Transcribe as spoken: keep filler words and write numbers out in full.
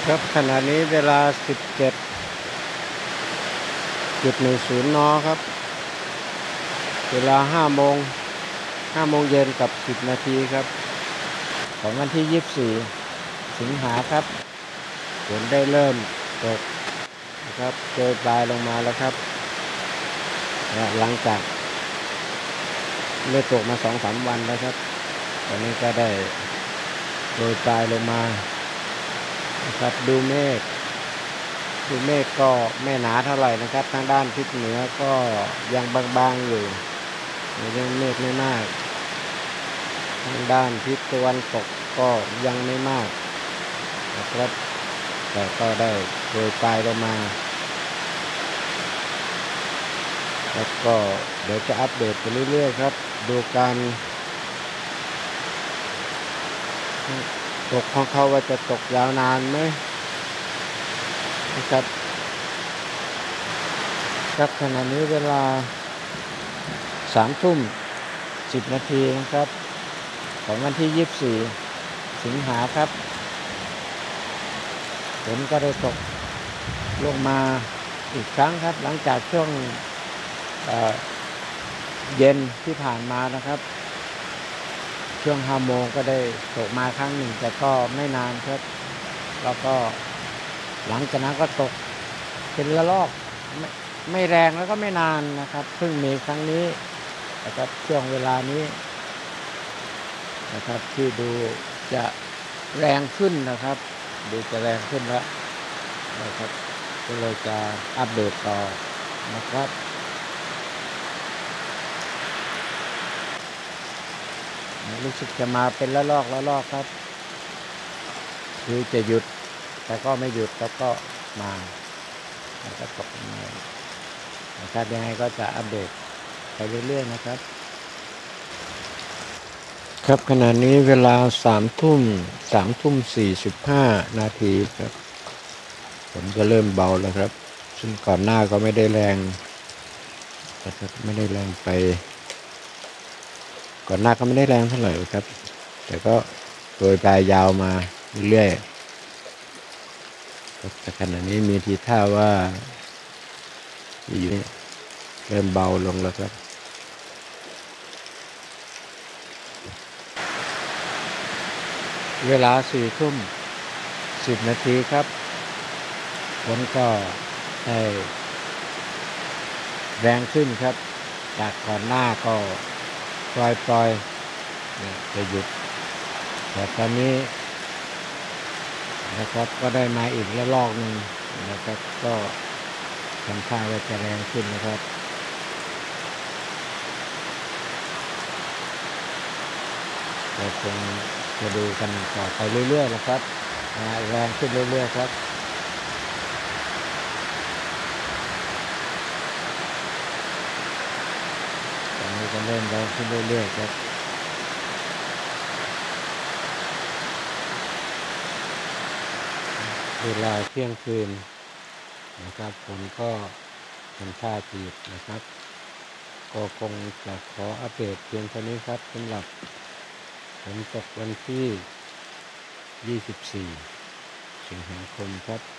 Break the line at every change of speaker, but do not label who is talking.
ครับขณะนี้เวลา สิบเจ็ดจุดหนึ่งศูนย์ นครับ เวลาห้าโมงห้าโมงเย็นกับสิบนาทีครับของวันที่ยี่สิบสี่สิงหาครับฝนได้เริ่มตกนะครับโปรยปลายลงมาแล้วครับหลังจากเริ่มตกมา สองถึงสาม วันแล้วครับตอนนี้ก็ได้โปรยปลายลงมานะครับดูเมฆดูเมฆก็ไม่หนาเท่าไหร่นะครับทางด้านทิศเหนือก็ยังบางๆอยู่ยังเมฆไม่มากทางด้านทิศตะวันตกก็ยังไม่มากนะครับแต่ก็ได้โปรยปลายลงมาแล้วก็เดี๋ยวจะอัปเดตไปเรื่อยๆครับดูการตกของเขาว่าจะตกยาวนานไหมนะครับครับขณะนี้เวลาสามทุ่มสิบนาทีนะครับของวันที่ยี่สิบสี่สิงหาครับฝนก็ได้ตกลงมาอีกครั้งครับหลังจากช่วง เอ่อ เย็นที่ผ่านมานะครับช่วงห้าโมงก็ได้ตกมาครั้งหนึ่งแต่ก็ไม่นานครับแล้วก็หลังจากนั้นก็ตกเป็นระลอกไม่ไม่แรงแล้วก็ไม่นานนะครับเพิ่งมีครั้งนี้นะครับช่วงเวลานี้นะครับที่ดูจะแรงขึ้นนะครับดูจะแรงขึ้นแล้วนะครับก็เลยจะอัปเดตต่อนะครับรู้สึกจะมาเป็นละลอกละลอกครับคือจะหยุดแต่ก็ไม่หยุดแล้วก็มาแล้วก็ตกมานะครับยังไงก็จะอัปเดตไปเรื่อยๆนะครับครับขณะนี้เวลาสามทุ่มสามทุ่มสี่สิบห้านาทีครับฝนก็เริ่มเบาแล้วครับซึ่งก่อนหน้าก็ไม่ได้แรงนะครับไม่ได้แรงไปก่อนหน้าก็ไม่ได้แรงเท่าไหร่ครับแต่ก็โดยปลายยาวมาเรื่อยๆแต่ขณะนี้มีทีท่าว่าอยู่เริ่มเบาลงแล้วครับเวลาสี่ทุ่มสิบนาทีครับฝนก็ได้แรงขึ้นครับจากก่อนหน้าก็ปล่อยๆจะหยุดแต่ตอนนี้นะครับก็ได้มาอีกระลอกหนึ่งนะครับก็ทำท่าว่าจะแรงขึ้นนะครับเราคงจะดูกันต่อไปเรื่อยๆนะครับแรงขึ้นเรื่อยๆครับตอนนี้ก็เริ่มแรงขึ้นเรื่อยๆครับเวลาเที่ยงคืนนะครับผมก็ทำท่าทีนะครับก็คงจะขออัปเดตเพียงเท่านี้ครับสำหรับฝนตกวันที่ยี่สิบสี่สิงหาคมครับ